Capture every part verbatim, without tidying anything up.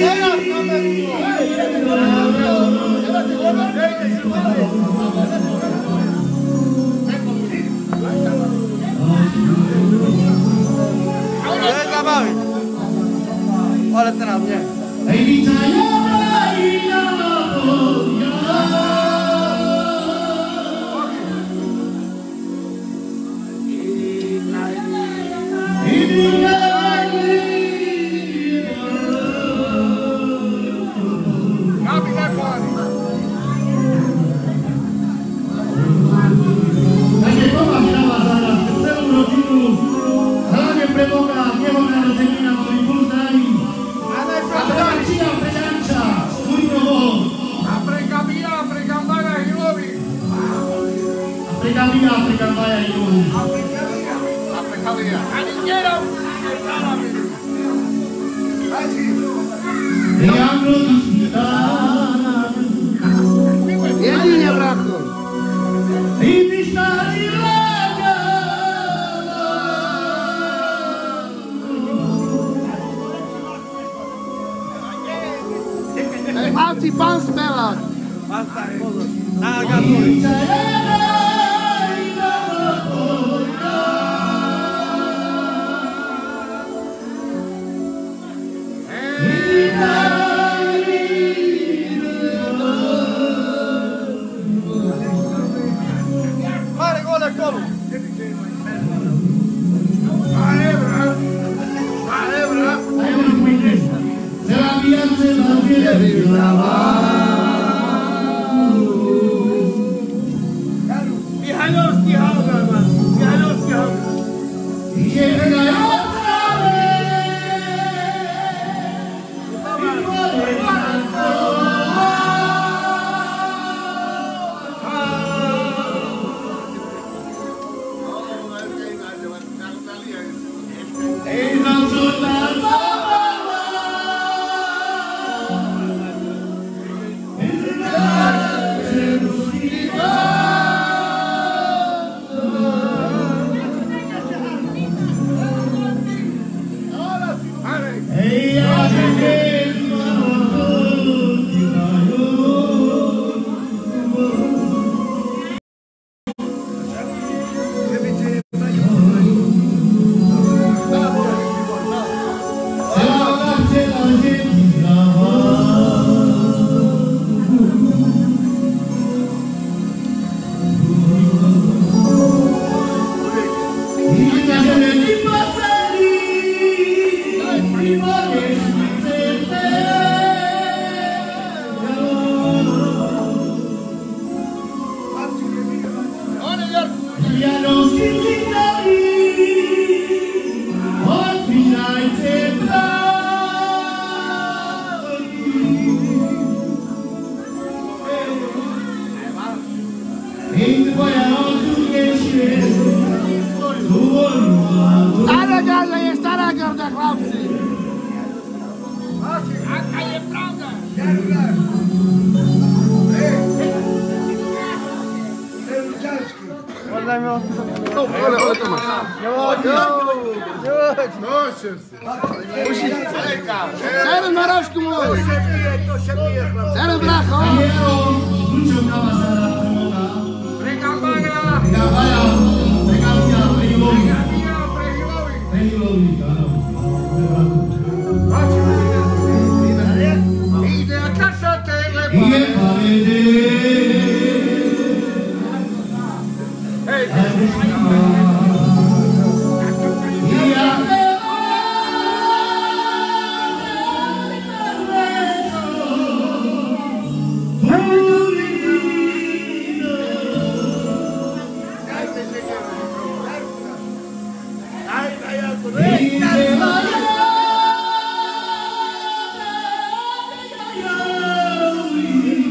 Olha tenangnya. Alții bani spela! Asta e acolo. Da, gata. Mare gol acolo. Mare, bra! Mare, bra! Hai una mâine! Se la viață la viață la Mihalovski Hauger, man. Mihalovski Hauger. Stara gazda je stara garda, hlavci! Aka je pravda! Oddaj mi on. Ole, ole Tomaš! Noćem se! Cere na rašku moj! Cere braho! Pregambaja! Ide a kašate Hey,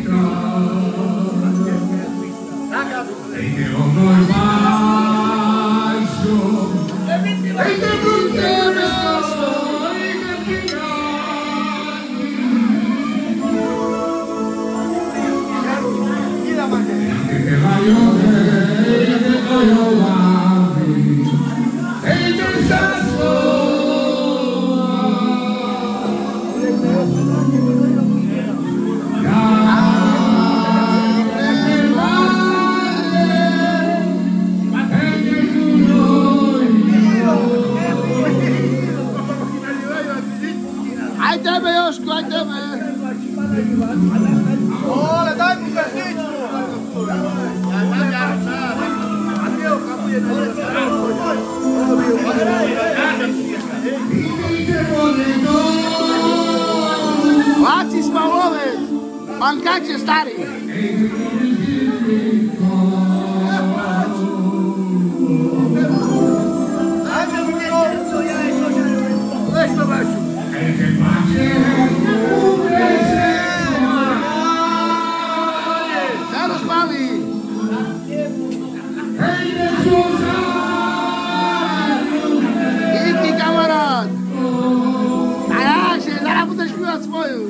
Láci Smalovic, bankáče starý. Co rozpali? Díky, kamarád. A jakže, zaraz budeš zpívat svoju.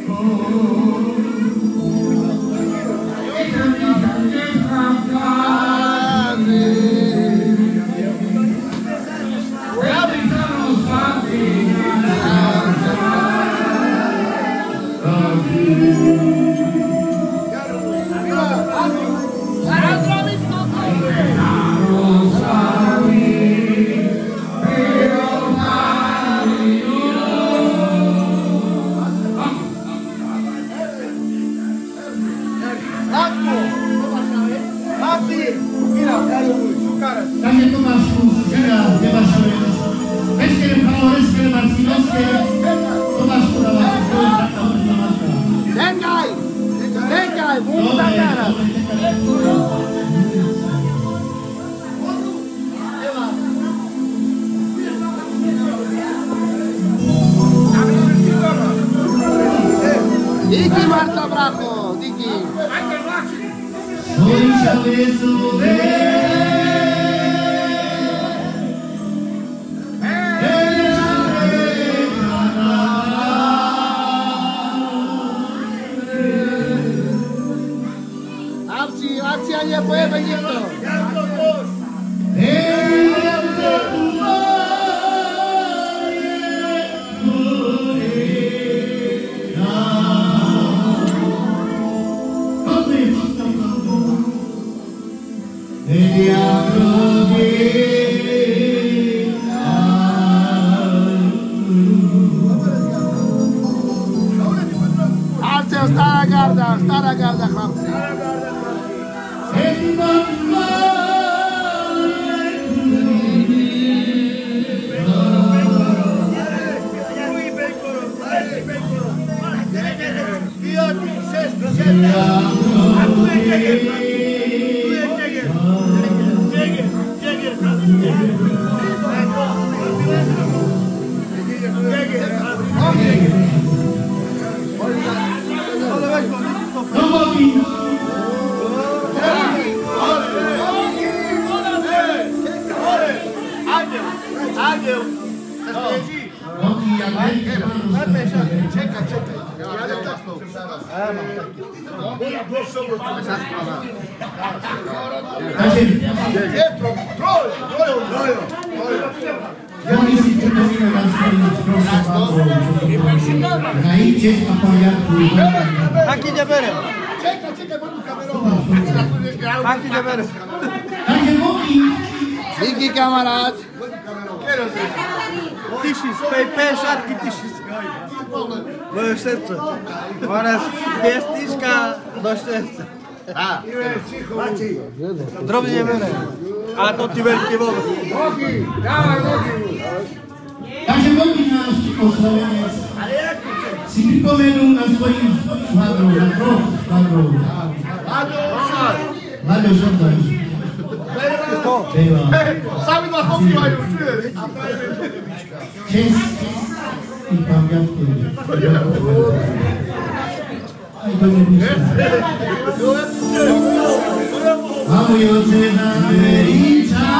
Takže Tomáš Kučera, Debašovi, veškeré favoritské Marcinovské, Tomáš Kurava, Čekaj, čekaj, budu tam nahrát. Díky, Marco, bracho, díky. Horíša Jesúve, Avci, akcia nie pojebe nikto. Arce, stara garda, stara garda, chlapci. Ángel, čekaj, čekaj. Ja idem na stôl. Pietro, trojo, trojo, trojo, trojo. Oni si to musíme nastaviť proste babou. Najíte a poriadku. Aký ťa berem? Čekaj, čekaj, budu kamerovať. Aký ťa berem? Takže Boky. Díky, kamarád. Tiši, spej pešatky, tiši. Moje srdce. Moraš piestička do srdca. Drobne berem. A to ti veľký vodu. Takže Boky náš oslavenec si pripomenul na svojich švadrov, na troch švadrov. Láďo Žordáš. Sami vás pospívajú, čuješ? Čest i pamiatku. Hamujące na Merica.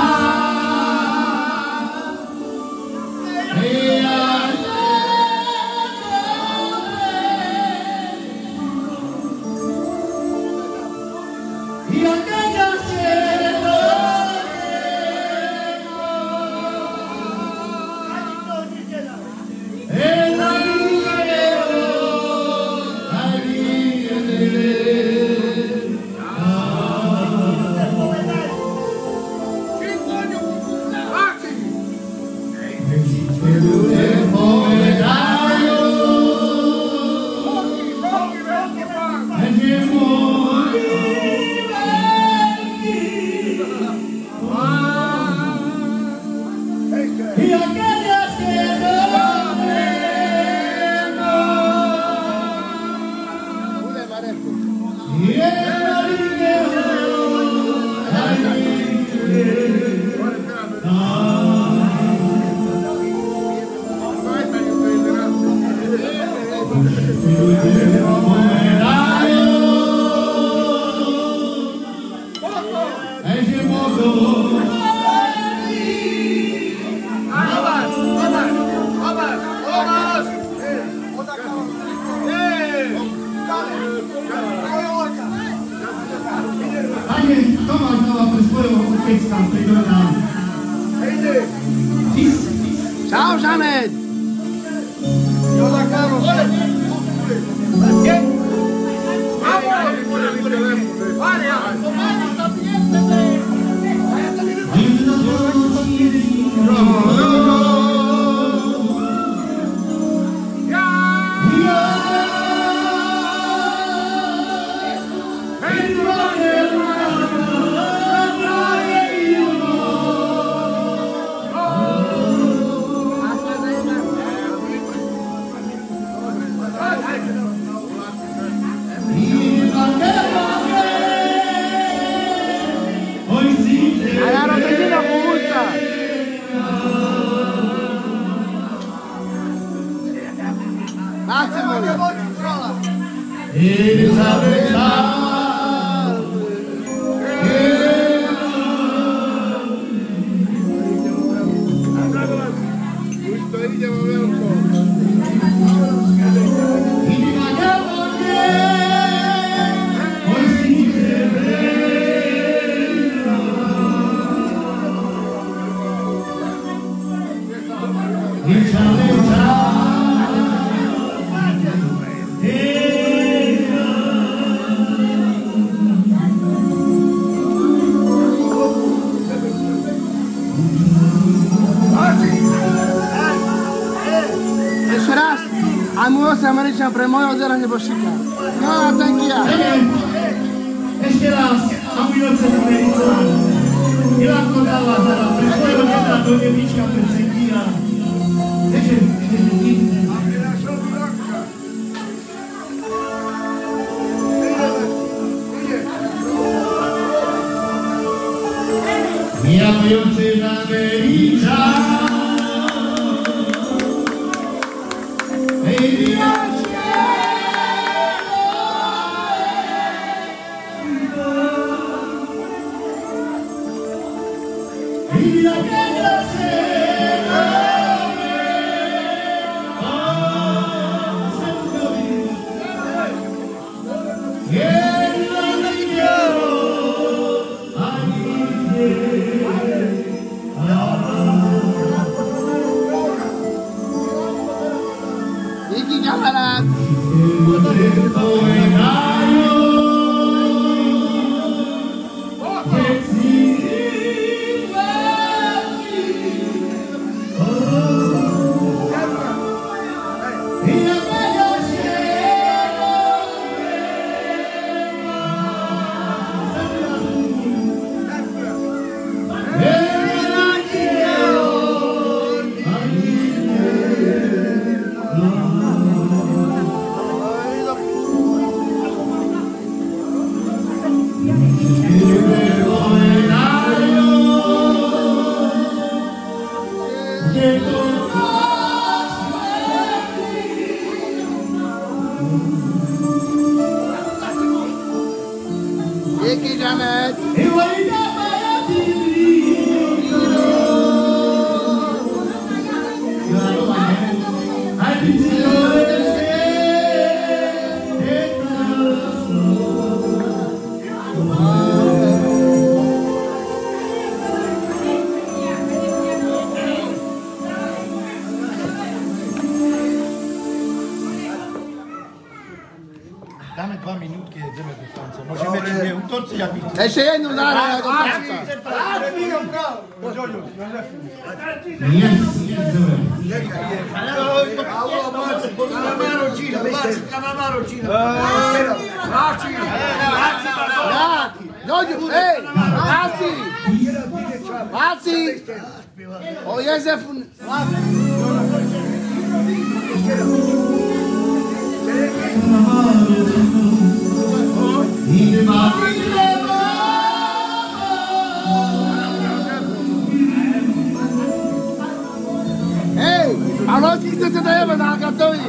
Ciao Janet! Pre moją zaraz nie poszyka. No, tak ja. Jeszcze raz, hamujące na Merica. Milanko dała zaraz, pre swojego dziecka do niebliczka Persegira. Hamujące na Merica. Dzięki, Janet. Damy dwa minutki, jedziemy do końca. Możemy czy nie utorcy jak mi chce. Jeszcze jedną dalej, jak on Jest, Kanama rodzina, Maci, kanama rodzina. Maci, Jak? No, ej, Maci! Maci! O Józefu! Ej, a Roski chce się dajemy na Agatowi!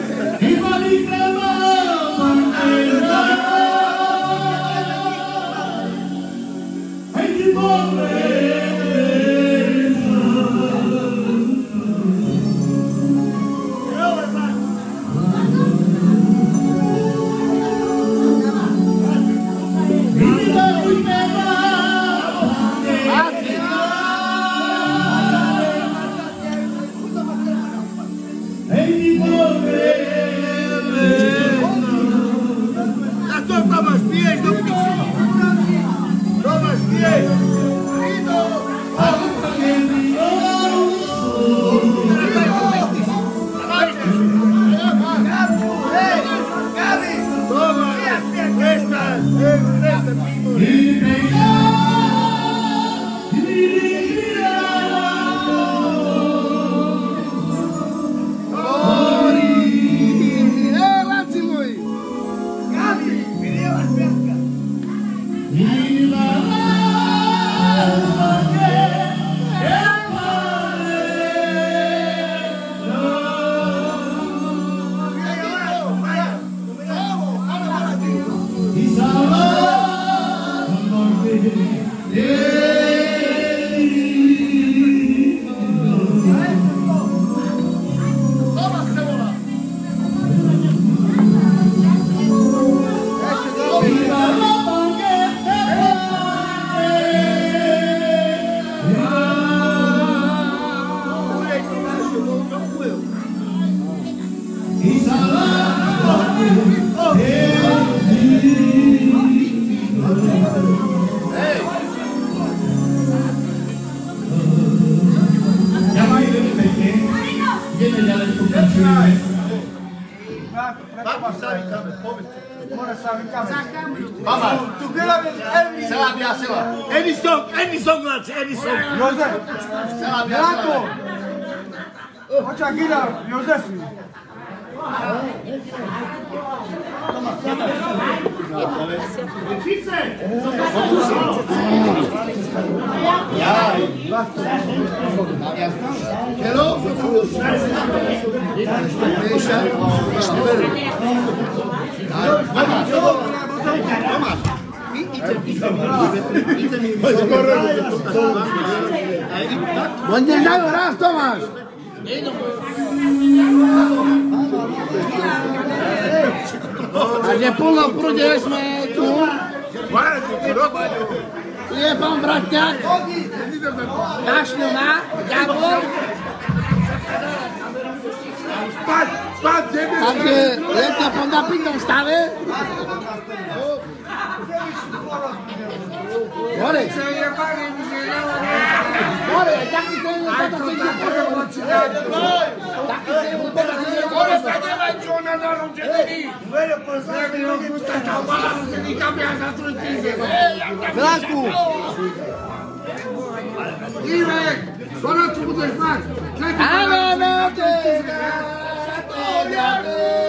a co Tomasz, pijesz do picia? Tomasz, pijesz! Mama, sela bia sela. Any song, any song, lads, any song. Józef, Sela bia Janko! sela. Chodź Agila, Józef. Hello? Będziesz dał raz, Tomasz! A gdzie półno próbujemy tu? Tu je pan bratňák, Kašľuna, Ďakov. Takže je to po napitom stave. Borec. Borec, taký ten je toto, čo ide porovnať. Taký ten je porovnať. Borec, a nevaj čo na narodeniny. Vlášku. Ivek, skoro tu budeš mať. Áno, no, to je.